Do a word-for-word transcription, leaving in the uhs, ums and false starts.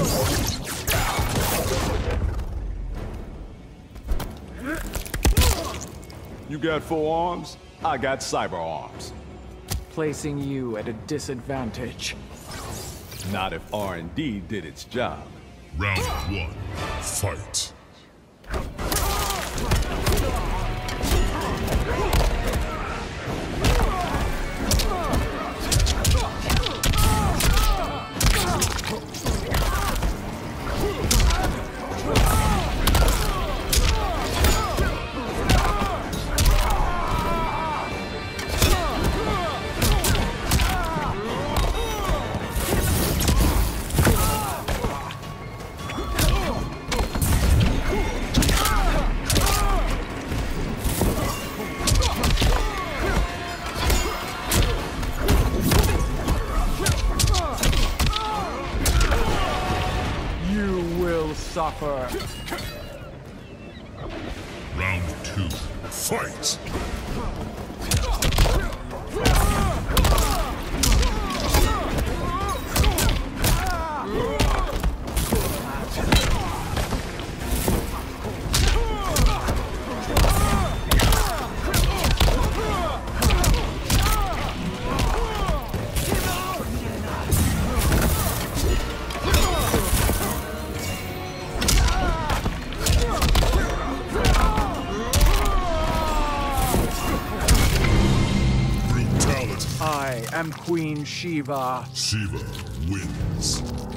You got four arms, I got cyber arms. Placing you at a disadvantage. Not if R and D did its job. Round one, fight. Suffer. Round two, fight! I am Queen Sheeva. Sheeva wins.